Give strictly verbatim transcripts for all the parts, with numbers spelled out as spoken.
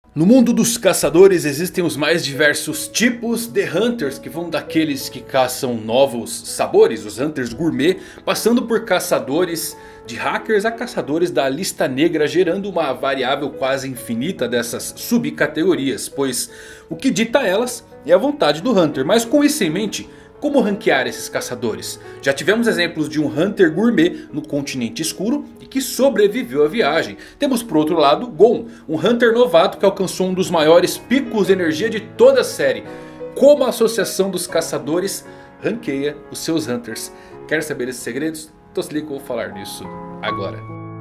No mundo dos caçadores existem os mais diversos tipos de Hunters, que vão daqueles que caçam novos sabores, os Hunters gourmet, passando por caçadores de hackers a caçadores da lista negra, gerando uma variável quase infinita dessas subcategorias, pois o que dita elas é a vontade do Hunter. Mas com isso em mente, como ranquear esses caçadores? Já tivemos exemplos de um Hunter gourmet no continente escuro e que sobreviveu à viagem. Temos por outro lado Gon, um Hunter novato que alcançou um dos maiores picos de energia de toda a série. Como a associação dos caçadores ranqueia os seus Hunters? Quer saber esses segredos? Então se liga que eu vou falar disso agora.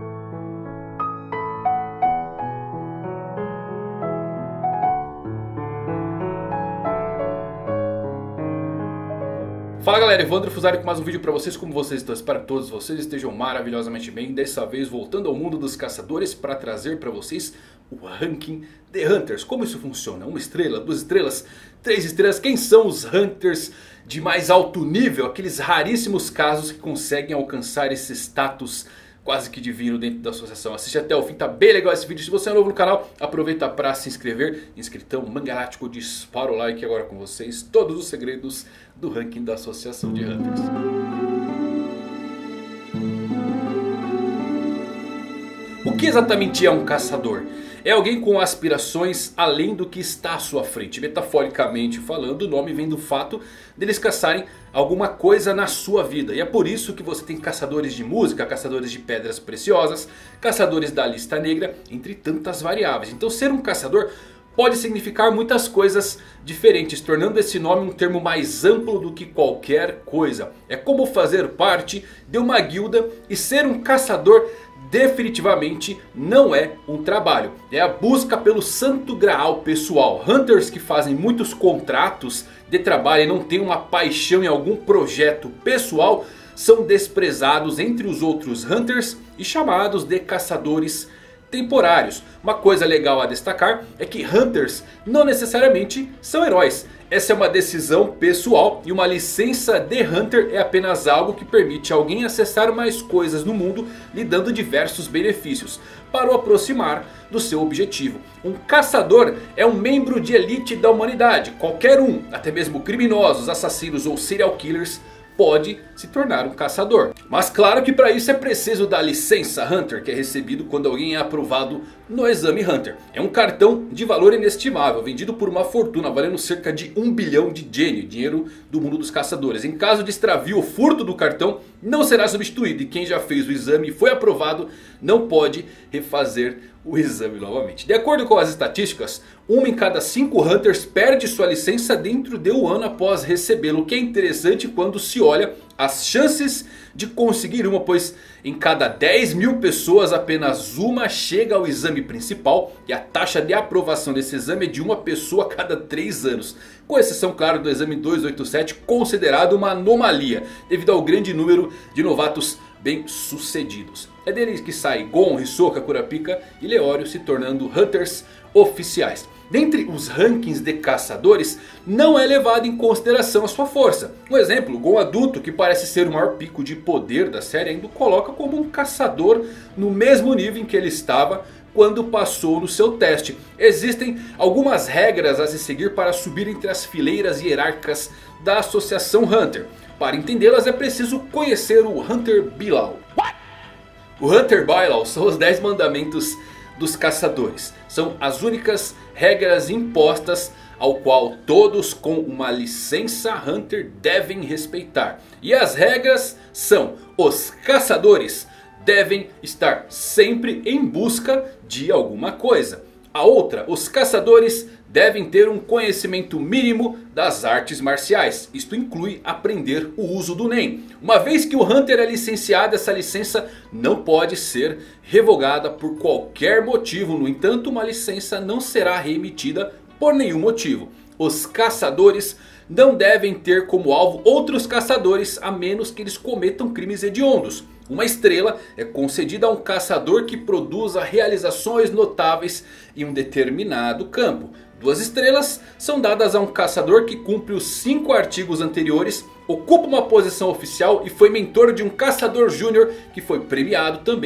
Fala galera, Evandro Fusari com mais um vídeo pra vocês. Como vocês estão? Espero que todos vocês estejam maravilhosamente bem. Dessa vez voltando ao mundo dos caçadores para trazer pra vocês o ranking de Hunters. Como isso funciona? Uma estrela, duas estrelas, três estrelas. Quem são os Hunters de mais alto nível? Aqueles raríssimos casos que conseguem alcançar esse status quase que divino dentro da associação. Assiste até o fim, tá bem legal esse vídeo. Se você é novo no canal, aproveita para se inscrever. Inscritão Mangalático, dispara o like agora com vocês. Todos os segredos do ranking da associação de Hunters. O que exatamente é um caçador? É alguém com aspirações além do que está à sua frente. Metaforicamente falando, o nome vem do fato deles caçarem alguma coisa na sua vida. E é por isso que você tem caçadores de música, caçadores de pedras preciosas, caçadores da lista negra, entre tantas variáveis. Então ser um caçador pode significar muitas coisas diferentes, tornando esse nome um termo mais amplo do que qualquer coisa. É como fazer parte de uma guilda e ser um caçador definitivamente não é um trabalho. É a busca pelo santo graal pessoal. Hunters que fazem muitos contratos de trabalho e não têm uma paixão em algum projeto pessoal são desprezados entre os outros Hunters e chamados de caçadores temporários. Uma coisa legal a destacar é que Hunters não necessariamente são heróis. Essa é uma decisão pessoal e uma licença de Hunter é apenas algo que permite alguém acessar mais coisas no mundo, lhe dando diversos benefícios para o aproximar do seu objetivo. Um caçador é um membro de elite da humanidade. Qualquer um, até mesmo criminosos, assassinos ou serial killers, pode se tornar um caçador. Mas claro que para isso é preciso da licença Hunter, que é recebido quando alguém é aprovado no exame Hunter. É um cartão de valor inestimável, vendido por uma fortuna, valendo cerca de um bilhão de Jenny, dinheiro do mundo dos caçadores. Em caso de extravio ou furto do cartão, não será substituído. E quem já fez o exame e foi aprovado, não pode refazer o exame novamente. De acordo com as estatísticas, uma em cada cinco Hunters perde sua licença dentro de um ano após recebê-lo. O que é interessante quando se olha as chances de conseguir uma, pois em cada dez mil pessoas apenas uma chega ao exame principal. E a taxa de aprovação desse exame é de uma pessoa a cada três anos. Com exceção, claro, do exame duzentos e oitenta e sete, considerado uma anomalia devido ao grande número de novatos bem sucedidos. É deles que sai Gon, Hisoka, Kurapika e Leório se tornando Hunters oficiais. Dentre os rankings de caçadores, não é levado em consideração a sua força. Um exemplo, Gon adulto, que parece ser o maior pico de poder da série, ainda o coloca como um caçador no mesmo nível em que ele estava quando passou no seu teste. Existem algumas regras a se seguir para subir entre as fileiras hierárquicas da associação Hunter. Para entendê-las é preciso conhecer o Hunter Bylaw. O Hunter Bylaw são os dez mandamentos dos caçadores. São as únicas regras impostas ao qual todos com uma licença Hunter devem respeitar. E as regras são: os caçadores devem estar sempre em busca de alguma coisa. A outra, os caçadores devem ter um conhecimento mínimo das artes marciais. Isto inclui aprender o uso do Nen. Uma vez que o Hunter é licenciado, essa licença não pode ser revogada por qualquer motivo. No entanto, uma licença não será reemitida por nenhum motivo. Os caçadores não devem ter como alvo outros caçadores, a menos que eles cometam crimes hediondos. Uma estrela é concedida a um caçador que produza realizações notáveis em um determinado campo. Duas estrelas são dadas a um caçador que cumpre os cinco artigos anteriores, ocupa uma posição oficial e foi mentor de um caçador júnior que foi premiado também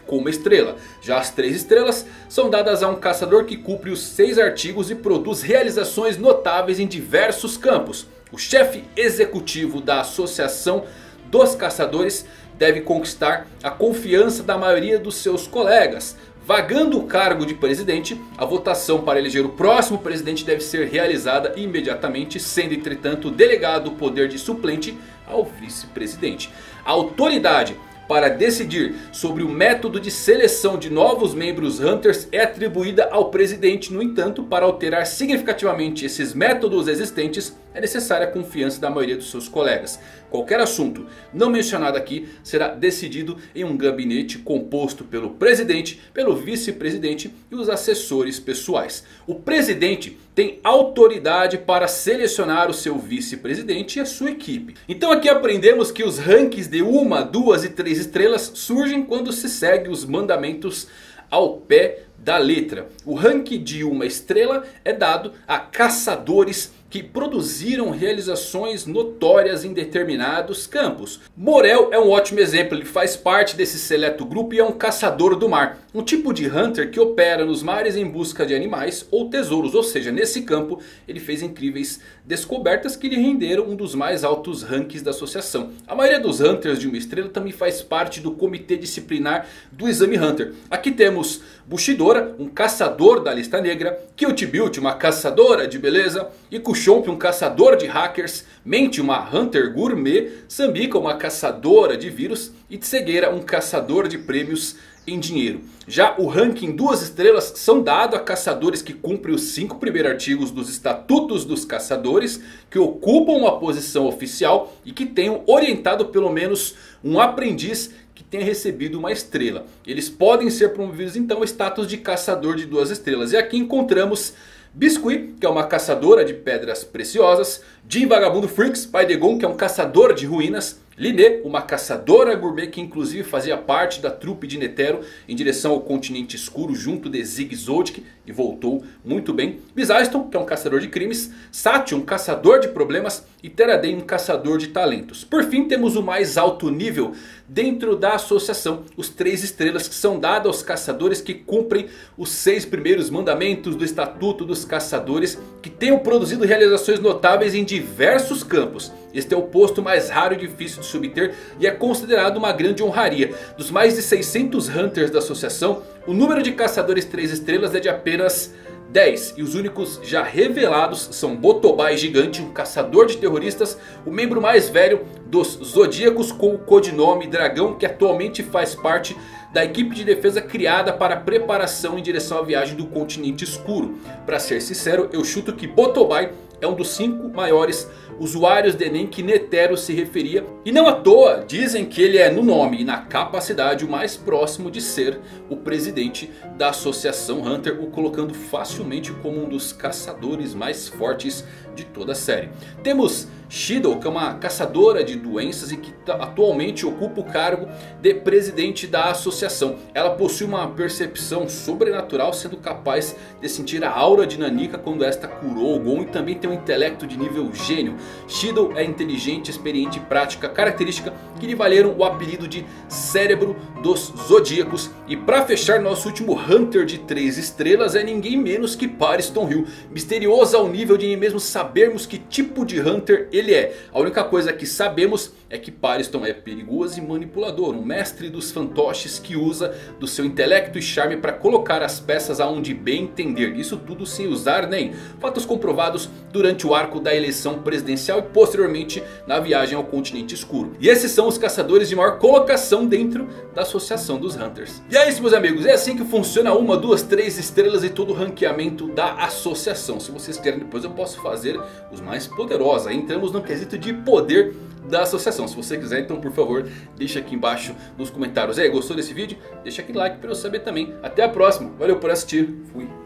com uma estrela. Já as três estrelas são dadas a um caçador que cumpre os seis artigos e produz realizações notáveis em diversos campos. O chefe executivo da Associação dos Caçadores deve conquistar a confiança da maioria dos seus colegas. Vagando o cargo de presidente, a votação para eleger o próximo presidente deve ser realizada imediatamente, sendo entretanto delegado o poder de suplente ao vice-presidente. A autoridade para decidir sobre o método de seleção de novos membros Hunters é atribuída ao presidente. No entanto, para alterar significativamente esses métodos existentes, é necessária a confiança da maioria dos seus colegas. Qualquer assunto não mencionado aqui será decidido em um gabinete composto pelo presidente, pelo vice-presidente e os assessores pessoais. O presidente tem autoridade para selecionar o seu vice-presidente e a sua equipe. Então aqui aprendemos que os rankings de uma, duas e três estrelas surgem quando se segue os mandamentos ao pé da letra. O ranking de uma estrela é dado a caçadores que produziram realizações notórias em determinados campos. Morel é um ótimo exemplo, ele faz parte desse seleto grupo e é um caçador do mar. Um tipo de hunter que opera nos mares em busca de animais ou tesouros. Ou seja, nesse campo ele fez incríveis descobertas que lhe renderam um dos mais altos rankings da associação. A maioria dos hunters de uma estrela também faz parte do comitê disciplinar do exame Hunter. Aqui temos Bushidora, um caçador da lista negra. Kiltbilt, uma caçadora de beleza. E Kuchomp, um caçador de hackers. Mente, uma hunter gourmet. Sambica, uma caçadora de vírus. E Tsegueira, um caçador de prêmios em dinheiro. Já o ranking duas estrelas são dados a caçadores que cumprem os cinco primeiros artigos dos estatutos dos caçadores, que ocupam uma posição oficial e que tenham orientado pelo menos um aprendiz que tenha recebido uma estrela. Eles podem ser promovidos então ao status de caçador de duas estrelas. E aqui encontramos Biscuit, que é uma caçadora de pedras preciosas. Jim Vagabundo Freaks, pai de Gon, que é um caçador de ruínas. Linné, uma caçadora gourmet que inclusive fazia parte da trupe de Netero em direção ao continente escuro junto de Zig Zodic e voltou muito bem. Bizaiston, que é um caçador de crimes. Sati, um caçador de problemas. E Teraden, um caçador de talentos. Por fim temos o mais alto nível dentro da associação. Os três estrelas, que são dadas aos caçadores que cumprem os seis primeiros mandamentos do estatuto dos caçadores. Que tenham produzido realizações notáveis em diversos campos. Este é o posto mais raro e difícil de se obter e é considerado uma grande honraria. Dos mais de seiscentos hunters da associação, o número de caçadores três estrelas é de apenas dez. E os únicos já revelados são Botobai Gigante, um caçador de terroristas. O membro mais velho dos Zodíacos com o codinome Dragão, que atualmente faz parte da equipe de defesa criada para a preparação em direção à viagem do continente escuro. Para ser sincero, eu chuto que Botobai é um dos cinco maiores usuários de Enem que Netero se referia. E não à toa dizem que ele é no nome e na capacidade o mais próximo de ser o presidente da Associação Hunter. O colocando facilmente como um dos caçadores mais fortes de toda a série. Temos Shido, que é uma caçadora de doenças e que atualmente ocupa o cargo de presidente da associação. Ela possui uma percepção sobrenatural, sendo capaz de sentir a aura de Nanika quando esta curou o Gon. E também tem um intelecto de nível gênio. Shido é inteligente, experiente e prática, característica que lhe valeram o apelido de Cérebro dos Zodíacos. E para fechar, nosso último Hunter de três estrelas é ninguém menos que Pariston Hill. Misterioso ao nível de nem mesmo sabermos que tipo de Hunter ele é. A única coisa que sabemos é que Pariston é perigoso e manipulador. Um mestre dos fantoches que usa do seu intelecto e charme para colocar as peças aonde bem entender. Isso tudo sem usar nem fatos comprovados durante o arco da eleição presidencial e posteriormente na viagem ao continente escuro. E esses são os caçadores de maior colocação dentro da associação dos Hunters. E é isso, meus amigos, é assim que funciona uma, duas, três estrelas e todo o ranqueamento da associação. Se vocês querem, depois eu posso fazer os mais poderosos. Aí entramos no quesito de poder da associação. Se você quiser, então por favor, deixa aqui embaixo nos comentários. E aí, gostou desse vídeo? Deixa aquele like para eu saber também. Até a próxima, valeu por assistir, fui.